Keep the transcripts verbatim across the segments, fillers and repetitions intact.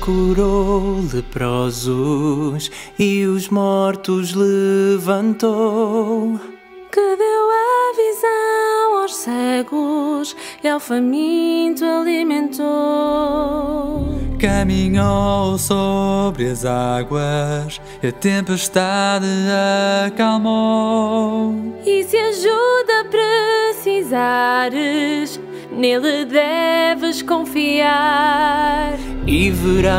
curou leprosos e os mortos levantou, que deu a visão aos cegos e ao faminto alimentou. Caminhou sobre as águas e a tempestade acalmou. E se ajuda precisares, nele deves confiar, e verás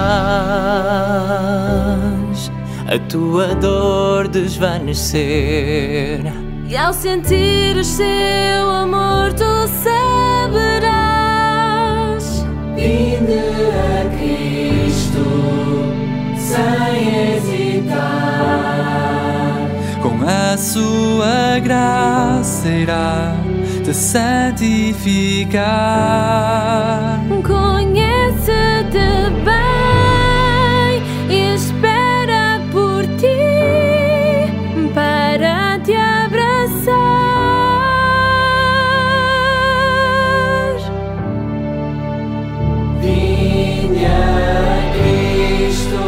a tua dor desvanecer, e ao sentires seu amor tu saberás. Vinde a Cristo sem hesitar, Com a sua graça irá te santificar. Conhece-te bem e espera por ti para te abraçar. vinde a Cristo.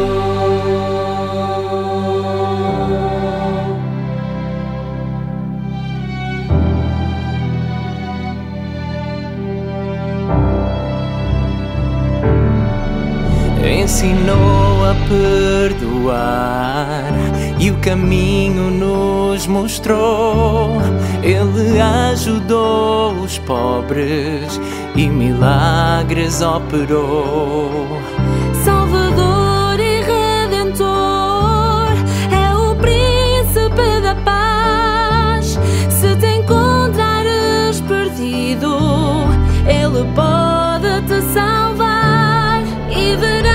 Ensinou a perdoar e o caminho nos mostrou. Ele ajudou os pobres e milagres operou. Salvador e Redentor, é o Príncipe da Paz. Se te encontrares perdido, Ele pode te salvar e verás.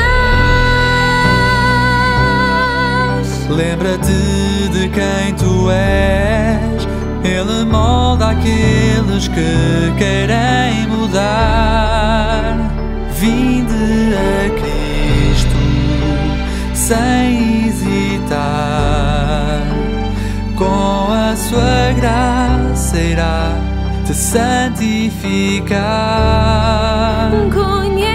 Lembra-te de quem tu és, Ele molda aqueles que querem mudar. Vinde a Cristo sem hesitar, com a sua graça irá te santificar. Conhece